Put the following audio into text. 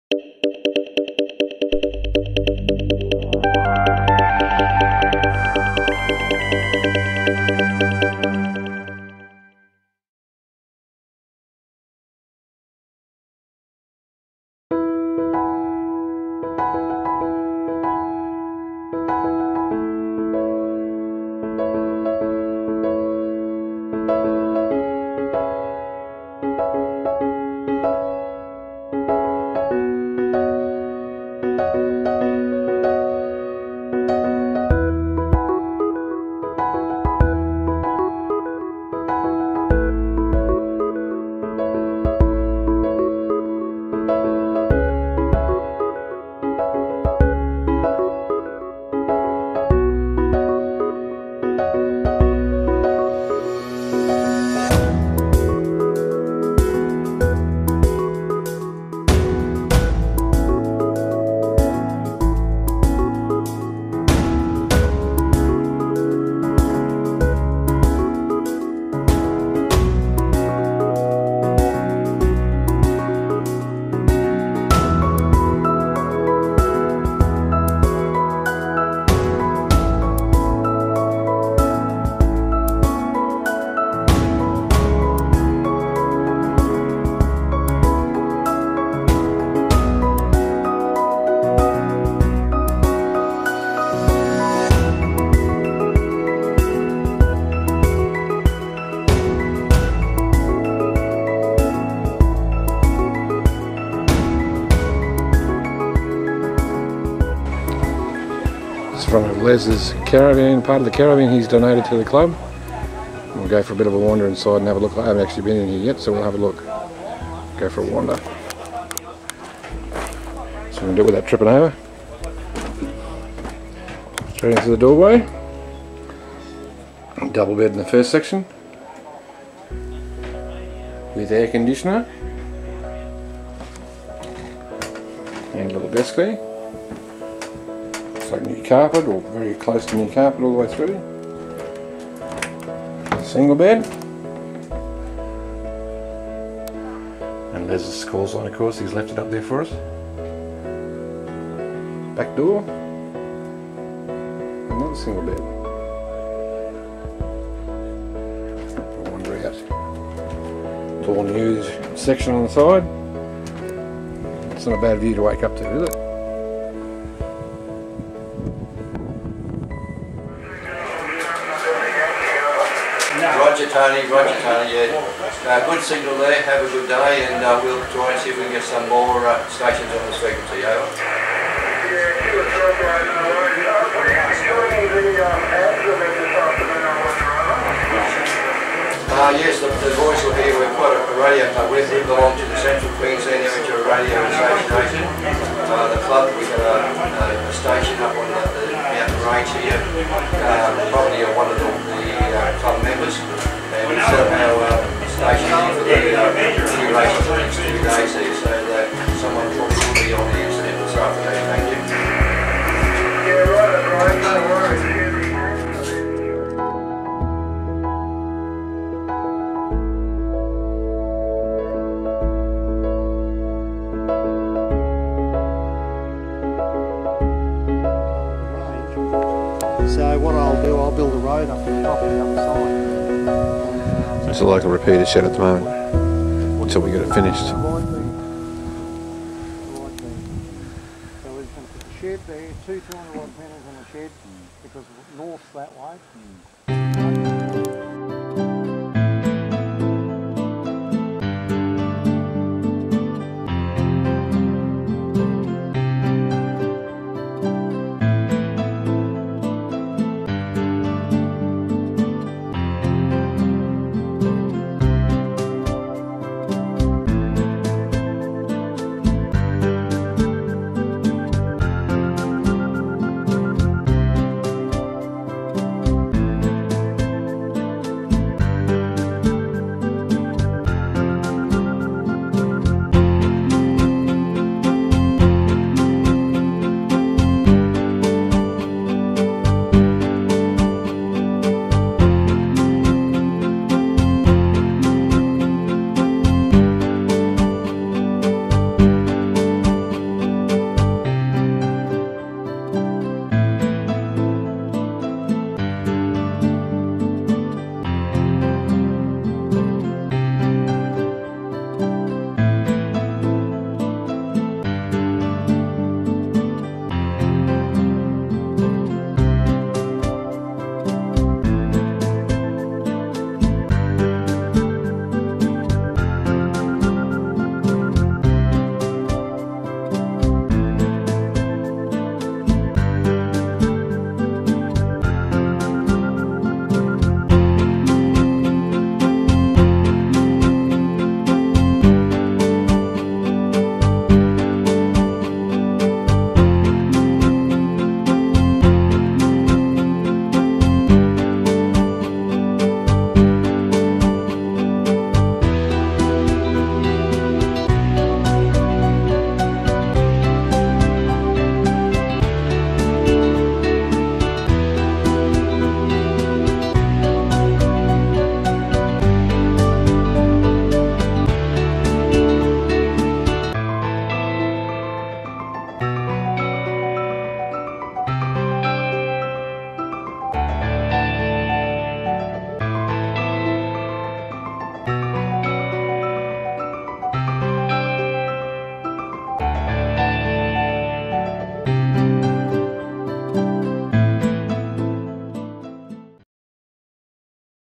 From Les's caravan, part of the caravan he's donated to the club. We'll go for a bit of a wander inside and have a look. I haven't actually been in here yet, so we'll have a look. Go for a wander. So we're going to do it without tripping over. Straight into the doorway. Double bed in the first section with air conditioner and a little desk there. Looks like new carpet, or very close to new carpet all the way through. Single bed. And Les's call sign, of course, he's left it up there for us. Back door. Another single bed. We'll wander out. Tall news section on the side. It's not a bad view to wake up to, is it? Roger Tony, yeah. Good signal there, have a good day, and we'll try and see if we can get some more stations on this frequency, over. Yes, the voice will hear, we've got a radio club with it, belong to the Central Queensland Amateur Radio Association. The club, we've got a station up on the mountain range here, probably one of the club members. And we set up our station here for the new races for the next 2 days here, so that someone probably will be on the internet this afternoon. Thank you. Yeah, right, that's right, no worries. So what I'll do, I'll build a road up the top of the other side. It's like a repeater shed at the moment, until we get it finished. So we're going to put the shed there, two 200-watt panels on the shed, because north's that way.